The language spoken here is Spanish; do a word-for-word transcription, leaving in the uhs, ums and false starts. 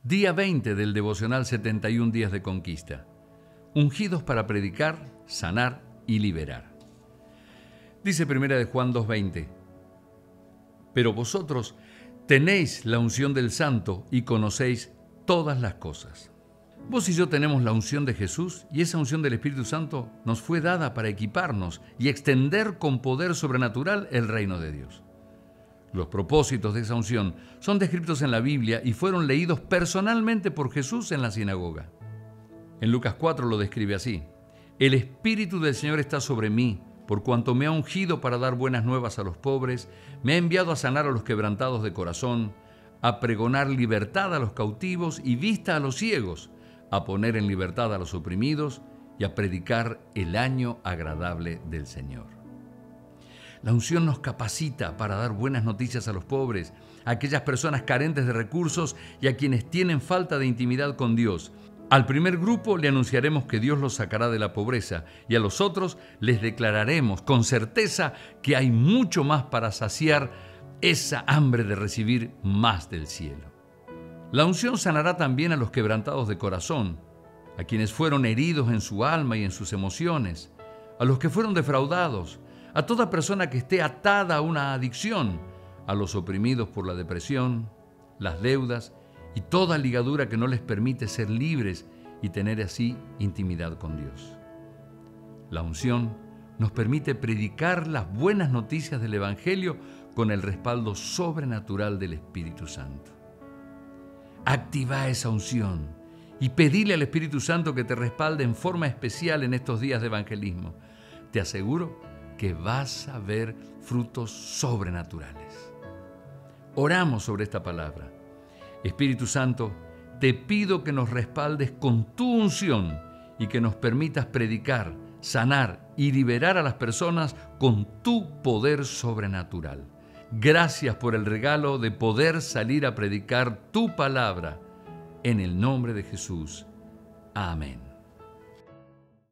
Día veinte del devocional setenta y un días de conquista. Ungidos para predicar, sanar y liberar. Dice primera de Juan dos veinte. Pero vosotros tenéis la unción del Santo y conocéis todas las cosas. Vos y yo tenemos la unción de Jesús y esa unción del Espíritu Santo nos fue dada para equiparnos y extender con poder sobrenatural el reino de Dios. Los propósitos de esa unción son descritos en la Biblia y fueron leídos personalmente por Jesús en la sinagoga. En Lucas cuatro lo describe así: El Espíritu del Señor está sobre mí, por cuanto me ha ungido para dar buenas nuevas a los pobres, me ha enviado a sanar a los quebrantados de corazón, a pregonar libertad a los cautivos y vista a los ciegos, a poner en libertad a los oprimidos y a predicar el año agradable del Señor. La unción nos capacita para dar buenas noticias a los pobres, a aquellas personas carentes de recursos y a quienes tienen falta de intimidad con Dios. Al primer grupo le anunciaremos que Dios los sacará de la pobreza y a los otros les declararemos con certeza que hay mucho más para saciar esa hambre de recibir más del cielo. La unción sanará también a los quebrantados de corazón, a quienes fueron heridos en su alma y en sus emociones, a los que fueron defraudados, a toda persona que esté atada a una adicción, a los oprimidos por la depresión, las deudas y toda ligadura que no les permite ser libres y tener así intimidad con Dios. La unción nos permite predicar las buenas noticias del Evangelio con el respaldo sobrenatural del Espíritu Santo. Activa esa unción y pedile al Espíritu Santo que te respalde en forma especial en estos días de evangelismo. Te aseguro que vas a ver frutos sobrenaturales. Oramos sobre esta palabra. Espíritu Santo, te pido que nos respaldes con tu unción y que nos permitas predicar, sanar y liberar a las personas con tu poder sobrenatural. Gracias por el regalo de poder salir a predicar tu palabra. En el nombre de Jesús. Amén.